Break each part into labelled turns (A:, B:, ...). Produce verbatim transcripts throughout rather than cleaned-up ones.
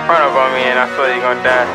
A: Run up on me and I swear you gon' die.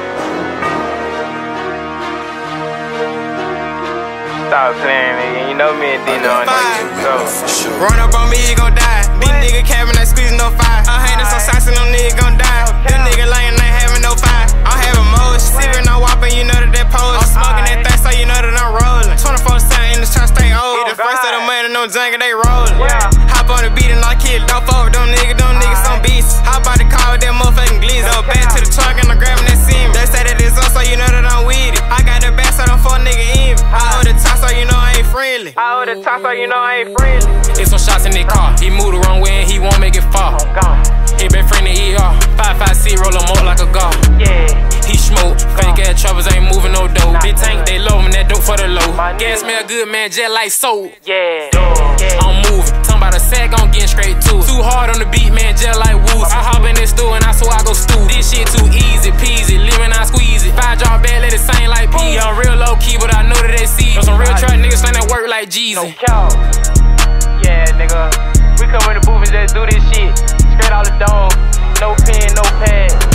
A: Stop playing, nigga. You know me and Dino on that go.
B: Run up on me, you gon' die. These niggas cabin, they squeezing no fire. I'm hanging some sauce and them niggas gon' die. Them niggas lying, ain't having no fire. I'm having moles, sipping, I'm whopping, you know that that pose. I'm smoking that thing, so you know that I'm rolling. twenty-four seven in the trap, stay old. The first of the money, no jungle, they rolling. Hop on the beat and I kill it off over them niggas, them niggas some beasts. Hop out the car with that motherfucking glizz. Up back to the trunk and I'm grabbing that seam. They say that it's up, so you know that I'm with it. I got the back, so them four niggas in me. I hold the top, so you know I ain't friendly.
A: I hold the top, so you know I ain't friendly.
C: It's some shots in that car. He moved the wrong way and he won't make it far. He been friendly E R. five five C, roll him up like a guard.
A: Yeah.
C: He smoke. Fake ass troubles ain't moving no dough. Big tank, they low and that dope for the low. Gas smell good, man, jet like soap.
A: Yeah.
C: I'm moving. Talking about a sack, I'm getting straight to it. Too hard on the beat, man, jet like woozy. I hop in this stool and I swear I go stew. This shit too easy, peasy. Living, I squeeze it. Five drop bad, let it sing like P. I'm real low key, but I know that they see. Know some real trap niggas saying that work like Jeezy.
A: Yeah, nigga. We come in the booth and just do this shit. Straight out the dome. No pen, no pad.